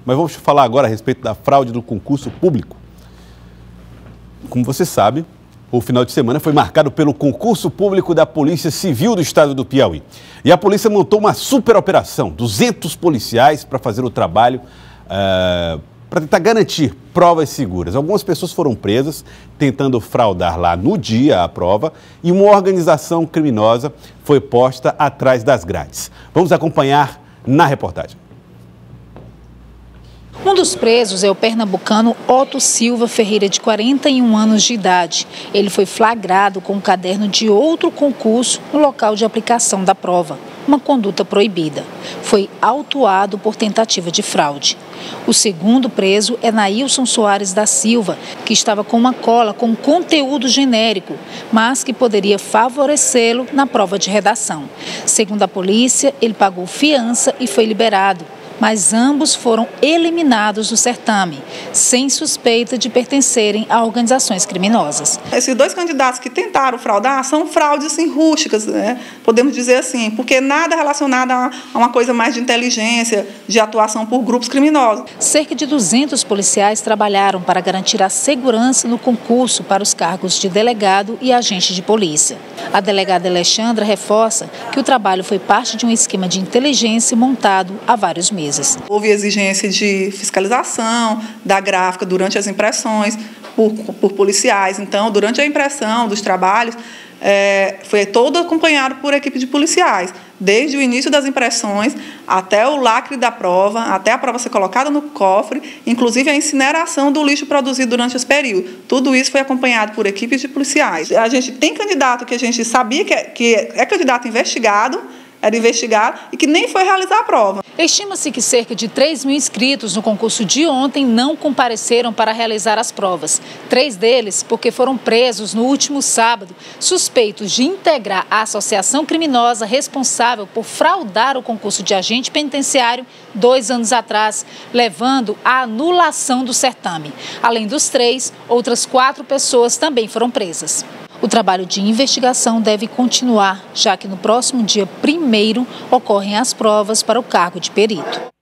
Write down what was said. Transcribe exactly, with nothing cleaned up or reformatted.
Mas vamos falar agora a respeito da fraude do concurso público. Como você sabe, o final de semana foi marcado pelo concurso público da Polícia Civil do Estado do Piauí. E a polícia montou uma super operação, duzentos policiais para fazer o trabalho, uh, para tentar garantir provas seguras. Algumas pessoas foram presas tentando fraudar lá no dia a prova e uma organização criminosa foi posta atrás das grades. Vamos acompanhar na reportagem. Um dos presos é o pernambucano Otto Silva Ferreira, de quarenta e um anos de idade. Ele foi flagrado com um caderno de outro concurso no local de aplicação da prova, uma conduta proibida. Foi autuado por tentativa de fraude. O segundo preso é Nailson Soares da Silva, que estava com uma cola com conteúdo genérico, mas que poderia favorecê-lo na prova de redação. Segundo a polícia, ele pagou fiança e foi liberado. Mas ambos foram eliminados do certame, sem suspeita de pertencerem a organizações criminosas. Esses dois candidatos que tentaram fraudar são fraudes assim, rústicas, né? Podemos dizer assim, porque nada relacionado a uma coisa mais de inteligência, de atuação por grupos criminosos. Cerca de duzentos policiais trabalharam para garantir a segurança no concurso para os cargos de delegado e agente de polícia. A delegada Alexandra reforça que o trabalho foi parte de um esquema de inteligência montado há vários meses. Houve exigência de fiscalização da gráfica durante as impressões por, por policiais. Então, durante a impressão dos trabalhos, é, foi todo acompanhado por equipe de policiais, desde o início das impressões até o lacre da prova, até a prova ser colocada no cofre, inclusive a incineração do lixo produzido durante esse período. Tudo isso foi acompanhado por equipes de policiais. A gente tem candidato que a gente sabia que é, que é candidato investigado, era investigado e que nem foi realizar a prova. Estima-se que cerca de três mil inscritos no concurso de ontem não compareceram para realizar as provas. Três deles porque foram presos no último sábado, suspeitos de integrar a associação criminosa responsável por fraudar o concurso de agente penitenciário dois anos atrás, levando à anulação do certame. Além dos três, outras quatro pessoas também foram presas. O trabalho de investigação deve continuar, já que no próximo dia primeiro ocorrem as provas para o cargo de perito.